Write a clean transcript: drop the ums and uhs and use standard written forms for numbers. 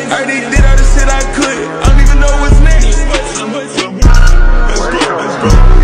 I already did all the shit I could. I don't even know what's next. Let's go, let's go.